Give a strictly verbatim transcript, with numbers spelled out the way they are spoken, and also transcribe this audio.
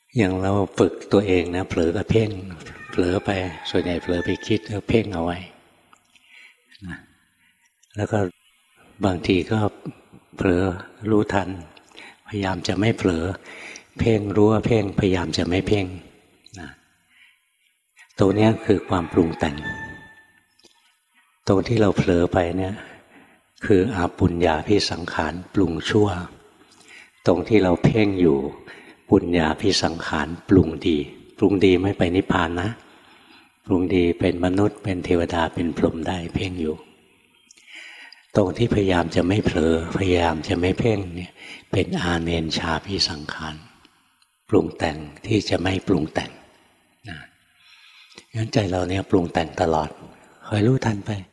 อย่างเราฝึกตัวเองนะเผลอกับเพ่งเผลอไปส่วนใหญ่เผลอไปคิดแล้วเพ่งเอาไว้นะแล้วก็บางทีก็เผลอรู้ทันพยายามจะไม่เผลอเพ่งรู้ว่าเพ่งพยายามจะไม่เพ่งนะตรงนี้คือความปรุงแต่งตรงที่เราเผลอไปเนี่ยคืออาปุญญาภิสังขารปรุงชั่วตรงที่เราเพ่งอยู่ปุญญาภิสังขารปรุงดีปรุงดีไม่ไปนิพพานนะปรุงดีเป็นมนุษย์เป็นเทวดาเป็นพรหมได้เพ่งอยู่ตรงที่พยายามจะไม่เผลอพยายามจะไม่เพ่งเนี่ยเป็นอาเนนชาภิสังขารปรุงแต่งที่จะไม่ปรุงแต่งนะงั้นใจเราเนี่ยปรุงแต่งตลอดคอยรู้ทันไป